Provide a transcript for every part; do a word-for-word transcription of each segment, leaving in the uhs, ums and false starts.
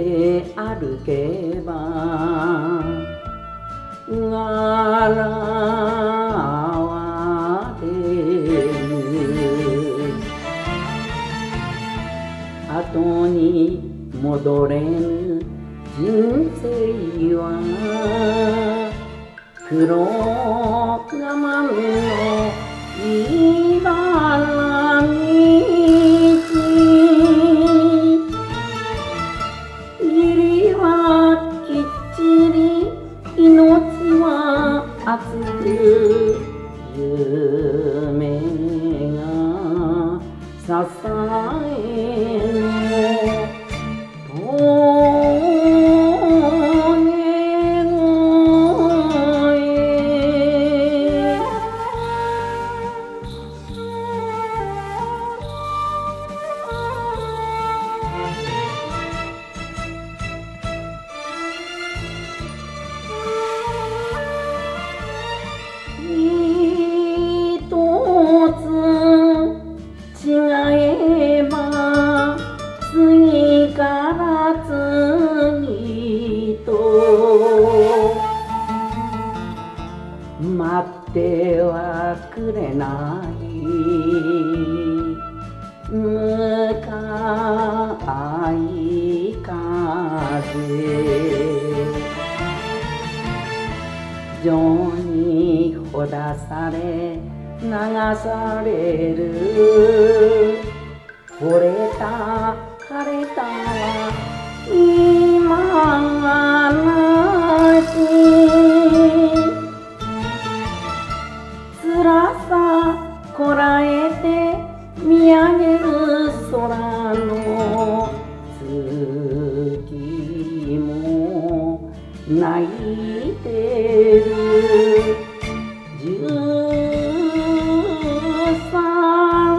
て歩けばがらわれる後に戻れぬ人生は黒我慢の茨道義理はきっちり命は熱く夢が支えの次から次と待ってはくれない向かい風情にほだされ流される惚れた枯れたは今がなし辛さこらえて見上げる空の月も泣いてる十三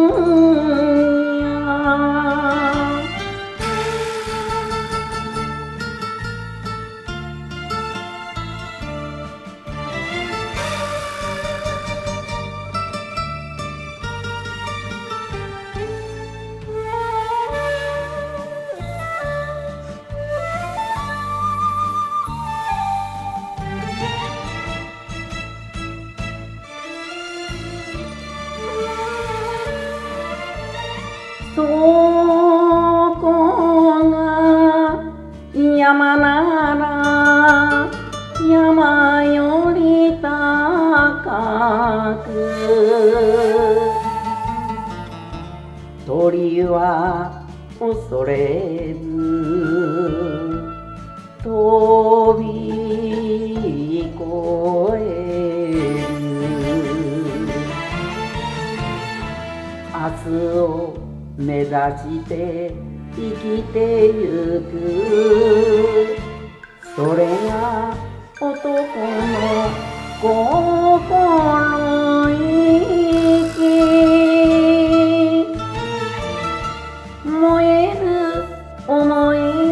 そこが山なら山より高く鳥は恐れず飛び越える明日を目指して生きてゆくそれが男の心意気燃える想い